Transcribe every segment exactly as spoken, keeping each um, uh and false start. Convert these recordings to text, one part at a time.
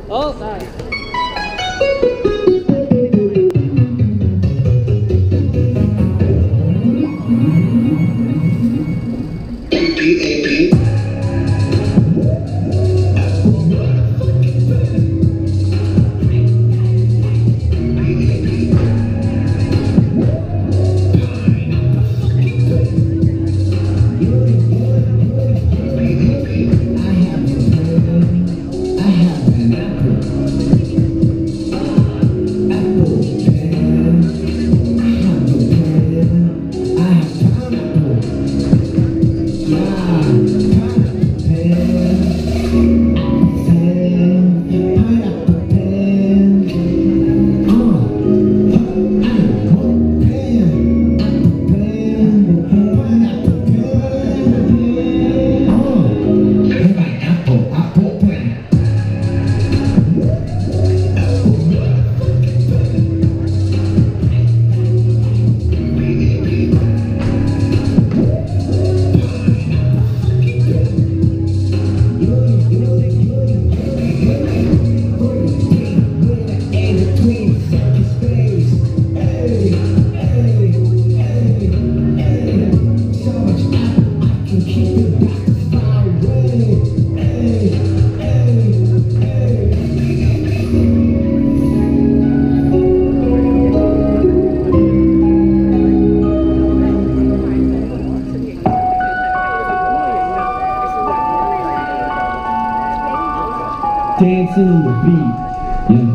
好，嚟。 Dancing on the beat, yeah.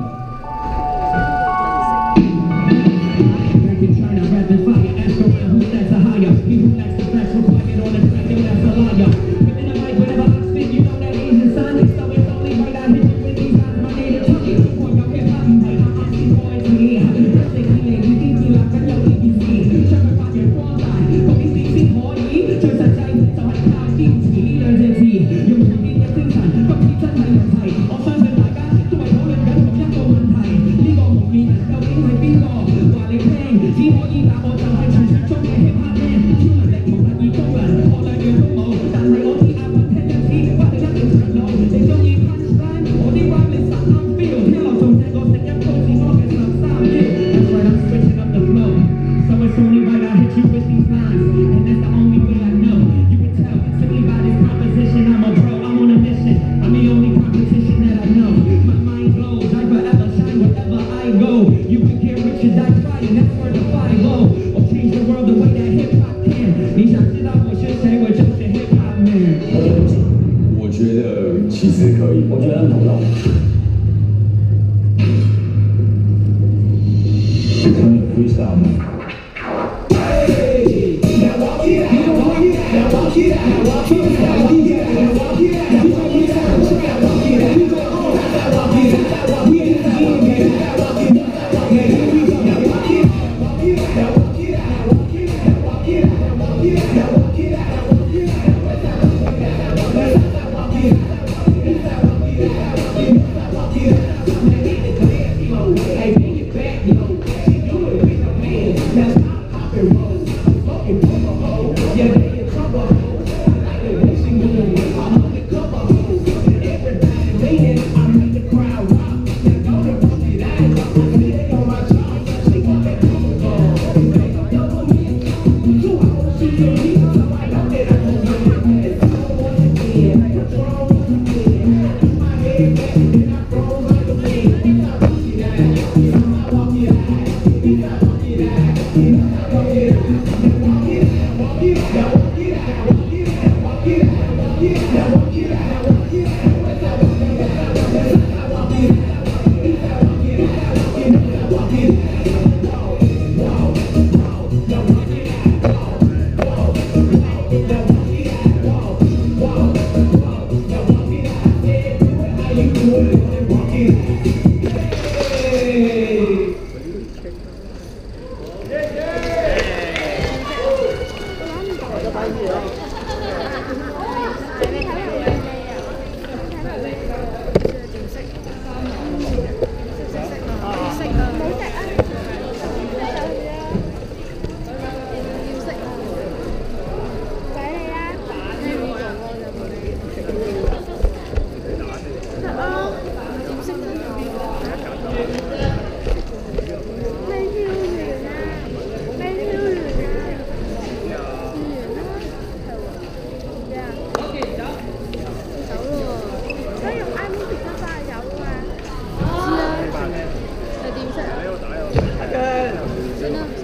Back in China, rapid fire, ask around who stacks the higher. He who lacks the facts required on the track, yo, that's a liar. Within the mic, whenever I spit, you know that Asian sonic. So it's only right I hit you with these eyes, my native tongue. For your hip hop, I see boys in here. Basically, they think me like a yo E B C. Check my pocket, one line. Go be six feet more, yeah. Just a tight, so I can't beat me. Learn to see. You can be a thing, son. But keep that tight, tight. Also, I'm like, I got to my opponent, got to get to one time. Leave on me, now in my bingo. While they playing, see what you got, or some high chance, show me hip hop man. You know, let me let you go, all I do is go. That's like all the other tendency, but they got to know. They don't need punchline, or they rock this stuff, I'm feel. Tell them some things, go take your coaching, all this stuff, sound you. That's right, I'm switching up the flow. So it's only right I hit you with these lines, and that's the only way I know. You can tell, simply by this composition, I'm a pro, I'm on a mission. I'm the only competition that I know. My mind blows, I forever shine wherever I go. You can get rich as I try, and that's where the fight go. Or change the world the way that hip hop can. 你想知道我是谁，我就是 hip hop man。 我觉得其实可以，我觉得很懂。很 freestyle 吗？ Hãy subscribe cho kênh Ghiền Mì Gõ để không bỏ lỡ những video hấp dẫn. 呢？